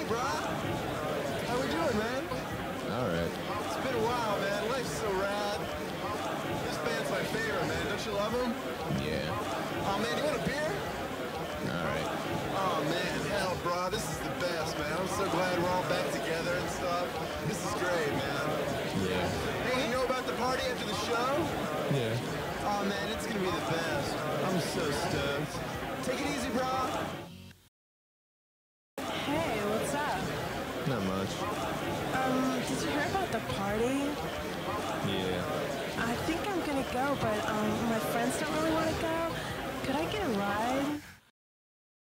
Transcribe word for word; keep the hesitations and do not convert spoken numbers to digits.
brah. How we doing, man? All right. It's been a while, man. Life's so rad. This band's my favorite, man. Don't you love them? Yeah. Oh, man, you want a beer? All right. Oh, man, hell, brah. This is the best, man. I'm so glad we're all back together and stuff. This is great, man. Yeah. Hey, you know about the party after the show? Yeah. Oh, man, it's gonna be the best. I'm so stoked. Take it easy, brah. Hey, what's up? Not much. Um, did you hear about the party? Yeah. I think I'm gonna go, but um, my friends don't really want to go. Could I get a ride?